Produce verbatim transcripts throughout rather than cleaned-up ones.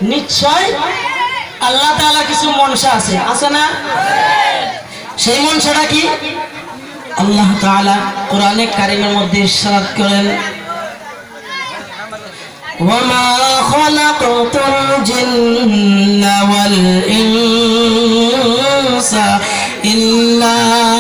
নিশ্চয় আল্লাহ তাআলা কিছু মনসা আছে, আছে না? সেই মনসাটা কি? আল্লাহ তাআলা কোরআনে কারীমের মধ্যে ইরশাদ করেন, وما خلقت الجن والإنس إلا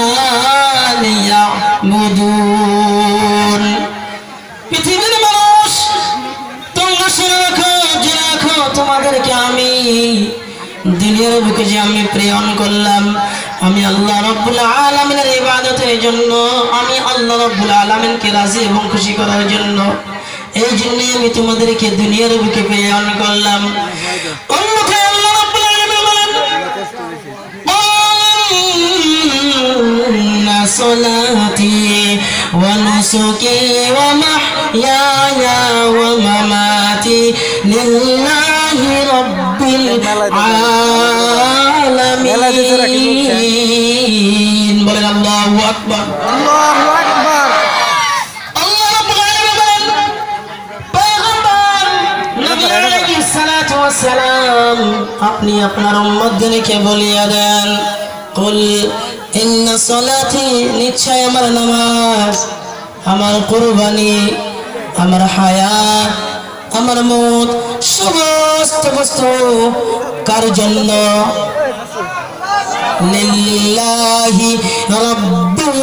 ليعبدون। পৃথিবীর মানুষ তোমরা শুনে রাখো, জেনে রাখো, তোমাদেরকে আমি দুনিয়ার বুকে যে আমি প্রেরণ করলাম, আমি আল্লাহ রাব্বুল আলামিনের ইবাদতের জন্য, আমি আল্লাহ রাব্বুল আলামিনকে রাজি এবং খুশি করার জন্য। এই জন্যই আমি তোমাদেরকে দুনিয়ার বুকে প্রেরণ করলাম। অন্যথায় আল্লাহ রাব্বুল আলামিন বলেন, ইন্না সলাতি ওয়া নুসুকি ওয়া মাহইয়ায়া ওয়া মামাতি লিল্লাহি রাব্বিল আলামিন। বলেন আল্লাহু আকবার, আল্লাহু আকবার। আপনি আপনার উম্মতদেরকে বলিয়া দেন, কুল ইন্না সলাতি, নিশ্চয় আমার নামাজ, আমার কুরবানি, আমার হায়াত, আমার মউত, সমস্ত বস্তু কার জন্য? লিল্লাহি রাব্বিল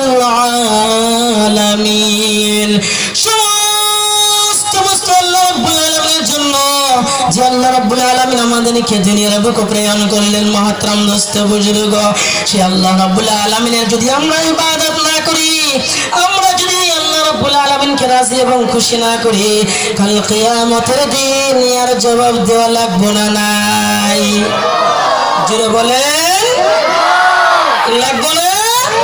আলামিন। সমস্ত বস্তু আল্লাহ রাব্বুল আলামিনের জন্য, যে আল্লাহ রাব্বুল আলামিন আমাদেরকে দুনিয়ার বুকে প্রেরণ করলেন। মহতরম দোস্ত বুজুর্গ, সে আল্লাহ রাব্বুল আলামিনের যদি আমরা ইবাদত না করি, আমরা যদি আল্লাহ রাব্বুল আলামিনকে রাজি এবং খুশি না করি, কাল কিয়ামতের দিন আর জবাব দেওয়া লাগবে না? নাই? জোরে বলেন, লাগবে না?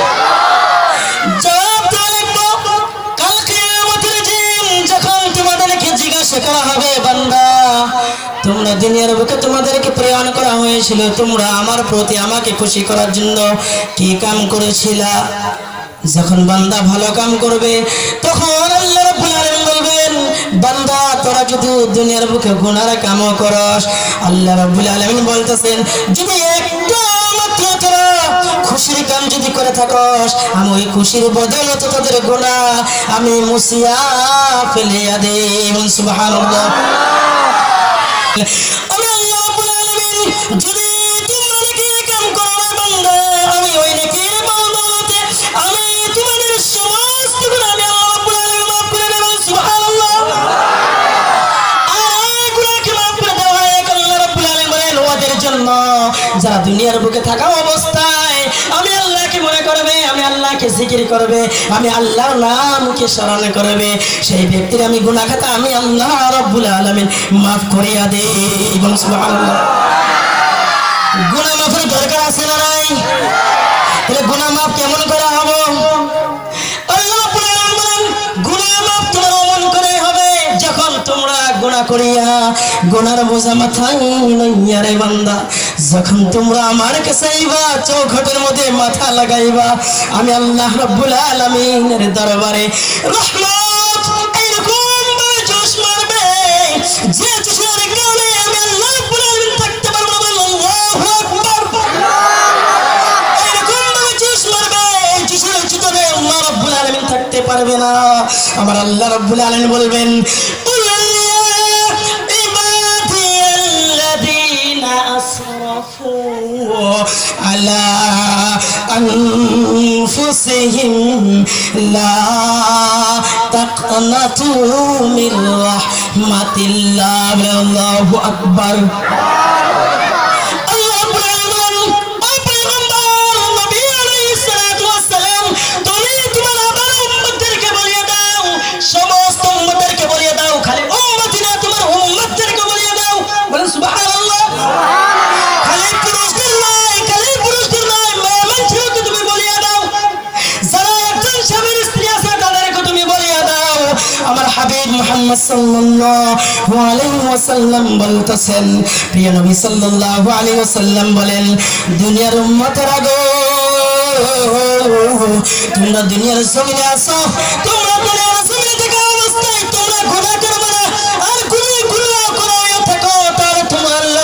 জবাব দেওয়া লাগবে কাল কিয়ামতের দিন, যখন তোমাদেরকে জিজ্ঞাসা করা হবে, বান্দা তোমরা দুনিয়ার বুকে তোমাদেরকে প্রেরণ করা হয়েছিল, তোমরা আমার প্রতি আমাকে খুশি করার জন্য কি কাম করেছিলা? যখন বান্দা ভালো কাম করবে, তখন আল্লাহ রাব্বুল আলামিন বলবেন, বান্দা তোরা যদি দুনিয়ার বুকে গুনাহ কাম করস, আল্লাহ রাব্বুল আলামিন বলতেছেন, যদি একটা মাত্র তোরা খুশির কাম যদি করে থাকস, আমি ওই খুশির বদৌলতে তোদের গুনাহ আমি মুছিয়া ফেলিয়া দেব। সুবহানাল্লাহ। আমি আল্লাহ রাব্বুল আলামিন যদি তোমরা নেকি কাম করো বান্দা, আমি ওই নেকির বদৌলতে আমি তোমাদের সমস্ত গুনাহ আমি আল্লাহ রাব্বুল আলামিন মাফ করে দেব। সুবহানাল্লাহ। আর এই গুনাহকে মাফ করে দেওয়া হয় আল্লাহ রাব্বুল আলামিন বলেন ওদের জন্য যারা দুনিয়ার বুকে থাকা অবস্থায় আমি আল্লাহকে মনে করবে, আমি আল্লাহকে জিকির করবে, আমি আল্লাহর নামকে স্মরণ করবে, সেই ব্যক্তির আমি গুনাহ খাতা আমি আল্লাহ রাব্বুল আলামিন মাফ করিয়া দেব। সুবহানাল্লাহ। গুনাহ মাফের দরকার আছে না নাই? তাহলে গুনাহ মাফ কেমন করা হবে? আল্লাহ রাব্বুল আলামিন বলেন, গুনাহ মাফ তোমার মন করে হবে যখন তোমরা গুনাহ করিয়া গুনার বোঝা মাথায় লইয়া রে বান্দা, যখন তোমরা আমার কাছে আইবা, চৌখটের মধ্যে মাথা লাগাইবা, আমি আল্লাহ রাব্বুল আলামিনের দরবারে রহমত এরকম ভাবে জোশ মারবে যে জোশের কারণে আমি আল্লাহ রাব্বুল আলামিন থাকতে পারবো না। আল্লাহু আকবার। এরকম ভাবে জোশ মারবে, জোশের ভিতরে আল্লাহ রাব্বুল আলামিন থাকতে পারবে না। আমার আল্লাহ রাব্বুল আলামিন বলবেন, على أنفسهم لا تقنطوا من رحمة الله. الله أكبر. সমস্ত উম্মতদেরকে বলিয়ে দাও, খালি উম্মতি না, তোমার উম্মতদেরকে বলিয়ে দাও। বলেন সুবহানাল্লাহ। খালি পুরুষদের নয়, খালি পুরুষদের নয়, মেয়ে মানুষকে তুমি বলিয়ে দাও। যারা একজন স্বামীর স্ত্রী আছে তাদেরকে তুমি বলিয়ে দাও। আমার হাবিব মুহাম্মদ সাল্লাল্লাহু আলাইহি ওয়াসাল্লাম বলতেছেন, প্রিয় নবী সাল্লাল্লাহু আলাইহি ওয়াসাল্লাম বলেন, দুনিয়ার উম্মতেরা গো, তোমরা দুনিয়ার জমিনে আসো, তোমরা দুনিয়ার জমিনে থাকা অবস্থায় তোমরা গুনাহ করবে না, আর গুনাহ গুনাহ করে থাকো, তাহলে তোমার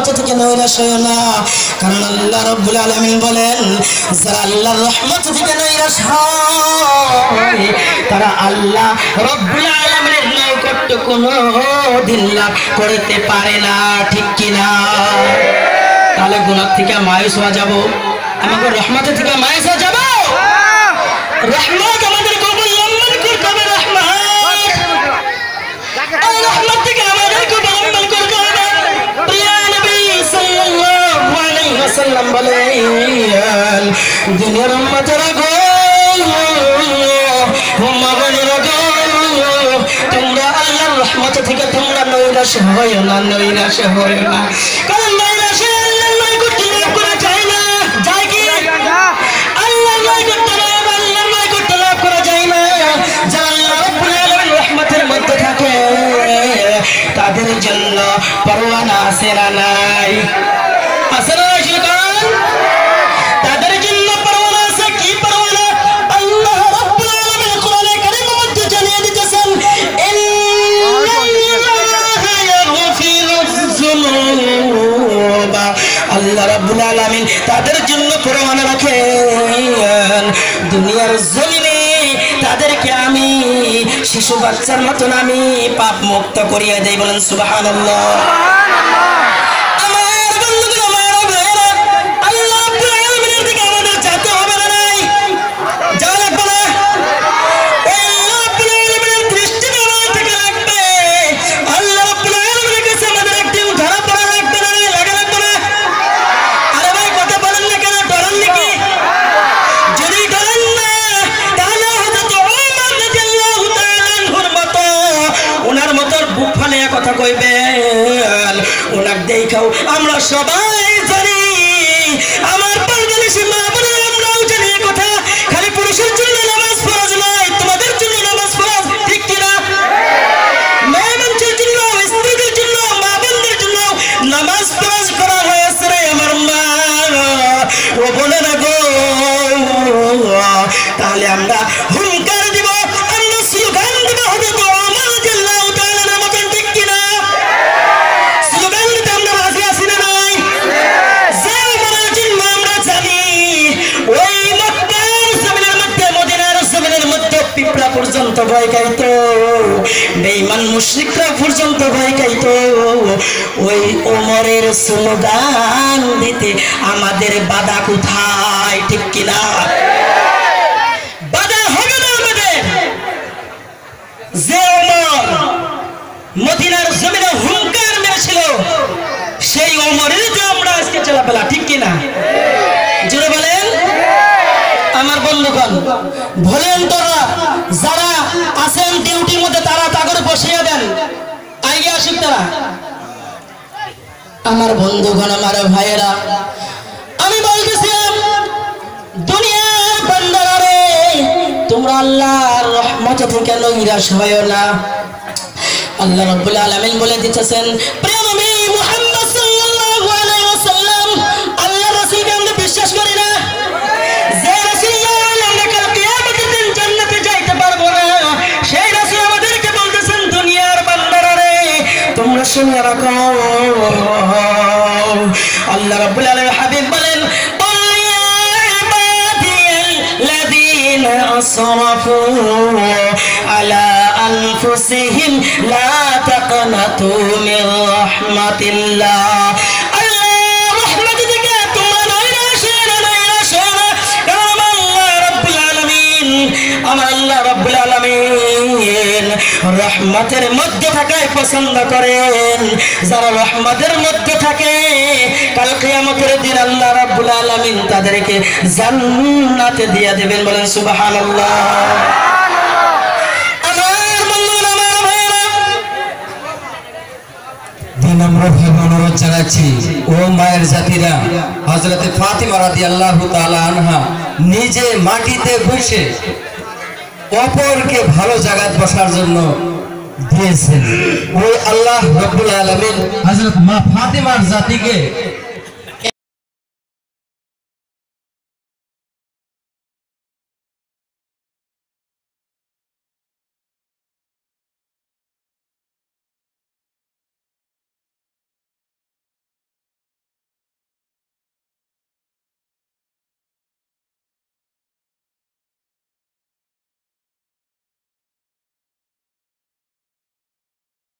রহমত থেকে নৈরাশ হইও না, কারণ আল্লাহ রাব্বুল আলামিন বলেন যারা আল্লাহর রহমত থেকে নৈরাশ হয় তারা আল্লাহ রাব্বুল আলামিনের নৈকট্য কোনো দিন লাভ করতে পারে না, ঠিক কিনা? তাহলে গুনাহ থেকে মায়ুস হয়ে যাব, আমাকে রহমত থেকে মায়ুস হয়ে যাব। রহমত আমাদের কবুল লম্বন করতে হবে, রহমত এই রহমত থেকে আমাদের কবুল লম্বন করতে হবে। প্রিয় নবী সাল্লাল্লাহু আলাইহি ওয়াসাল্লাম বলেন দুনিয়ার উম্মতেরা গো উম্মতেরা গো তোমরা আল্লাহর রহমত থেকে তোমরা নৈরাশ হয়ো না, নৈরাশ হয়ো না, কারণ নৈরাশে আল্লাহর নৈকট্য লাভ করা যায় না। যায় কি? আল্লাহর নৈকট্য লাভ আল্লাহর নৈকট্য লাভ করা যায় না। যারা আল্লাহ রাব্বুল আলামিন রহমতের মধ্যে থাকে তাদের জন্য পরওয়ানা আছে না নাই? আছে না? তাদের জন্য পরওয়ানা আছে। কি পরওয়ানা? আল্লাহ রাব্বুল আলামিন কোরআনে কারীমের মধ্যে জানিয়ে দিতেছেন আল্লাহ রাব্বুল আলামিন তাদের জন্য পরওয়ানা রাখেন। দুনিয়ার জমিনে তাদেরকে আমি শিশু বাচ্চার মতন আমি পাপ মুক্ত করিয়ে দেই, বলেন সুবহানাল্লাহ। কথা কইবেন ওনার দেখাও আমরা সবাই জানি, আমার বাংলাদেশি মা বোনেরা আমরাও জানি কথা, খালি পুরুষের জন্য নামাজ ফরজ নয়, তোমাদের জন্য নামাজ ফরজ, ঠিক কিনা? মেয়ে মানুষের জন্য, স্ত্রীদের জন্য, মা বোনদের জন্য নামাজ ফরজ করা হয়েছে রে আমার মা ও বোনেরা গো। তাহলে আমরা হুঙ্কার দিব, আমরা স্লোগান দিব, হবে তো আমার জন্য পিঁপড়া পর্যন্ত ভয় খাইতো, বেঈমান মুশরিকরা পর্যন্ত ভয় খাইতো। ওই ওমরের স্লোগান দিতে আমাদের বাধা কোথায়, ঠিক কিনা? বাধা হবে না আমাদের। যে ওমর মদিনার জমিনে হুঙ্কার মেরেছিল সেই ওমরের যে আমরা আজকে চলাফেরা, ঠিক কিনা? জোরে বলেন। আমার বন্ধুগণ, ভলেন্টিয়াররা যারা আছেন ডিউটির মধ্যে তারা তাগরে বসিয়ে দেন, আগে আসুক তারা। আমার বন্ধুগণ, আমার ভাইয়েরা, আমি বলতেছিলাম দুনিয়ার বান্দারা রে তোমরা আল্লাহর রহমত থেকে নৈরাশ হয়ো না। আল্লাহ রাব্বুল আলামিন বলে দিতেছেন প্রিয় নবী মুহাম্মদ সাল্লাল্লাহু আলাইহি ওয়াসাল্লাম, আল্লাহ রাসূলকে আমরা বিশ্বাস করি না, যে রাসূল আমরা কাল কিয়ামতের দিন জান্নাতে যাইতে পারবো না, সেই রাসূল আমাদেরকে বলতেছেন দুনিয়ার বান্দারা রে তোমরা শুনে রাখো। আল্লাহ রাব্বুল আলামিন হাবিব বলেন أسرفوا على أنفسهم لا تقنطوا من رحمة الله. আমার আল্লাহ রাব্বুল আলামিন রহমতের মধ্যে থাকাই পছন্দ করেন। যারা রহমতের মধ্যে থাকে কাল কিয়ামতের দিন আল্লাহ রাব্বুল আলামিন তাদেরকে জান্নাতে দিয়ে দেবেন, বলেন সুবহানাল্লাহ। আমরা অনুরোধ জানাচ্ছি ও মায়ের জাতিরা, হযরতে ফাতিমা রাদিয়াল্লাহু তাআলা আনহা নিজে মাটিতে বসে অপরকে ভালো জায়গায় বসার জন্য দিয়েছেন। ওই আল্লাহ রাব্বুল আলামিন হযরত মা ফাতিমার জাতিকে